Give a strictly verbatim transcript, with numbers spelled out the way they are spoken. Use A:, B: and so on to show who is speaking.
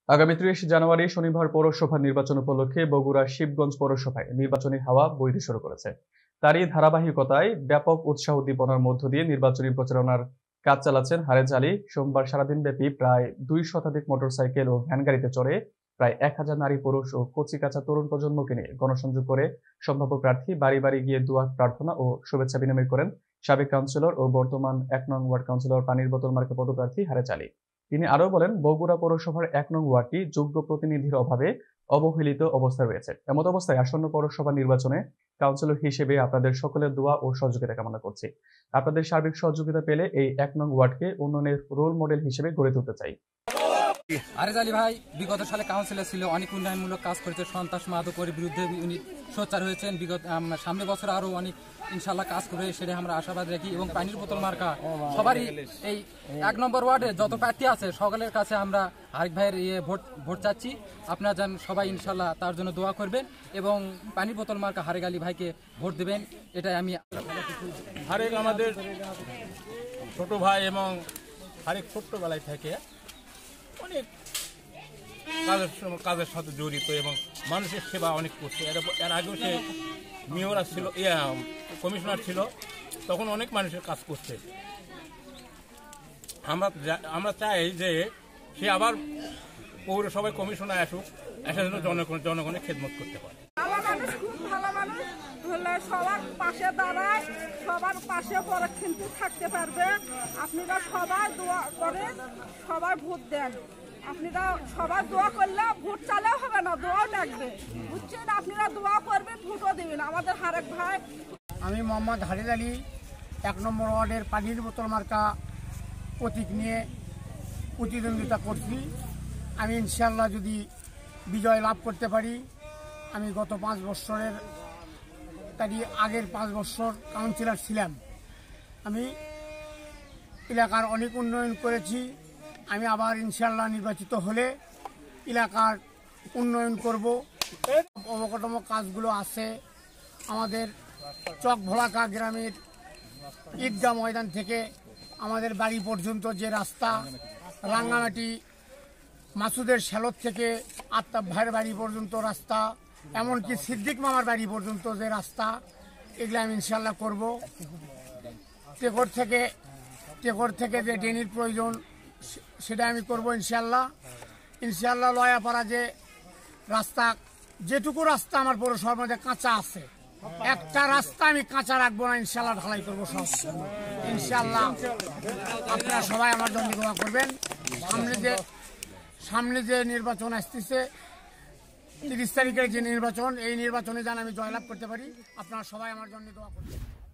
A: আগামী ত্রিশ জানুয়ারি শনিবার পৌরসভা নির্বাচন উপলক্ষে বগুড়া শিবগঞ্জ পৌরসভায় নির্বাচনী হাওয়া বইতে শুরু করেছে। তারই ধারাবাহিকতায় ব্যাপক উৎসাহ উদ্দীপনার মধ্য দিয়ে নির্বাচনী প্রচারণার কাজ চালাচ্ছেন হারেজ আলী। সোমবার সারাদিনব্যাপী প্রায় দুই শতাধিক মোটরসাইকেল ও ভ্যান গাড়িতে চড়ে প্রায় এক হাজার নারী, পুরুষ ও কচিকাঁচা তরুণ প্রজন্মকে নিয়ে গণসংযোগ করে সম্ভাব্য প্রার্থী বাড়ি বাড়ি গিয়ে দোয়া প্রার্থনা ও শুভেচ্ছা বিনিময় করেন সাবেক কাউন্সিলর ও বর্তমান এক নং ওয়ার্ড কাউন্সিলর পানির বোতল মার্কা পদপ্রার্থী হারেজ আলী। তিনি আরো বলেন, বগুড়া পৌরসভার এক নং ওয়ার্ডটি যোগ্য প্রতিনিধির অভাবে অবহেলিত অবস্থায় রয়েছে। এমত অবস্থায় আসন্ন পৌরসভা নির্বাচনে কাউন্সিলর হিসেবে আপনাদের সকলের দোয়া ও সহযোগিতা কামনা করছি। আপনাদের সার্বিক সহযোগিতা পেলে এই এক নং ওয়ার্ডকে উন্নয়নের রোল মডেল হিসেবে গড়ে তুলতে চাই।
B: হারেজ আলী ভাই বিগত সালে কাউন্সিলর ছিল, অনেক উন্নয়নমূলক কাজ করেছে, সন্ত্রাস মাদকের বিরুদ্ধে উনি সোচ্চার হয়েছেন। বিগত সামনে বছর আরো অনেক ইনশাল্লাহ কাজ করবে, সেটা আমরা আশাবাদ রাখি। এবং পানির বোতল মার্কা সবারই এই এক নম্বর ওয়ার্ডে যত প্রার্থী আছে সকলের কাছে আমরা হারেক ভাইয়ের ইয়ে ভোট ভোট চাচ্ছি। আপনারা যেন সবাই ইনশাল্লাহ তার জন্য দোয়া করবেন এবং পানির বোতল মার্কা হারেক আলী ভাইকে ভোট দেবেন, এটাই আমি।
C: হারেক আমাদের ছোট ভাই এবং হারেক ছোট্টবেলায় থেকে অনেক কাজের কাজের সাথে জড়িত এবং মানুষের সেবা অনেক করছে। এর আগেও সে মেয়র ছিল, কমিশনার ছিল, তখন অনেক মানুষের কাজ করছে। আমরা আমরা চাই যে সে আবার পৌরসভায় কমিশনার আসুক, এসে যেন জনগণ জনগণের খেদমত করতে পারে।
D: সবার পাশে দাঁড়ায়, সবার পাশে পরে কিন্তু থাকতে পারবে। আপনারা সবাই দোয়া করেন, সবাই ভোট দেন। আপনারা সবার দোয়া করলে ভোট চালেও হবে না, দোয়াও লাগবে, বুঝছেন? আপনারা দোয়া করবেন, ভোটও দেবেন আমাদের হারেক ভাই।
E: আমি মোহাম্মদ হারেজ আলী, এক নম্বর ওয়ার্ডের পানির বোতল মার্কা প্রতীক নিয়ে প্রতিদ্বন্দ্বিতা করছি। আমি ইনশাল্লাহ যদি বিজয় লাভ করতে পারি, আমি গত পাঁচ বছরের তারই আগের পাঁচ বছর কাউন্সিলর ছিলাম। আমি এলাকার অনেক উন্নয়ন করেছি। আমি আবার ইনশাল্লাহ নির্বাচিত হলে এলাকার উন্নয়ন করব। অবকাঠামো কাজগুলো আছে আমাদের চক ভোলাকা গ্রামের ঈদগাহ ময়দান থেকে আমাদের বাড়ি পর্যন্ত যে রাস্তা, রাঙ্গামাটি মাসুদের শ্যালর থেকে আত্মাব ভাইয়ের বাড়ি পর্যন্ত রাস্তা, এমনকি সিদ্দিক মামার বাড়ি পর্যন্ত যে রাস্তা, এগুলো আমি ইনশাল্লাহ করব। টেকর থেকে টেকর থেকে যে ড্রেনের প্রয়োজন সেটা আমি করব ইনশাল্লাহ। ইনশাল্লাহ লয়াপাড়া যে রাস্তা, যেটুকু রাস্তা আমার পৌরসভার মধ্যে কাঁচা আছে, একটা রাস্তা আমি কাঁচা রাখবো না, ইনশাল্লাহ ঢালাই করবো সব ইনশাল্লাহ। আপনারা সবাই আমার জন্য দোয়া করবেন। সামনে যে সামনে যে নির্বাচন আসতেছে, তিরিশ তারিখের যে নির্বাচন, এই নির্বাচনে যেন আমি জয়লাভ করতে পারি, আপনারা সবাই আমার জন্য দোয়া করবেন।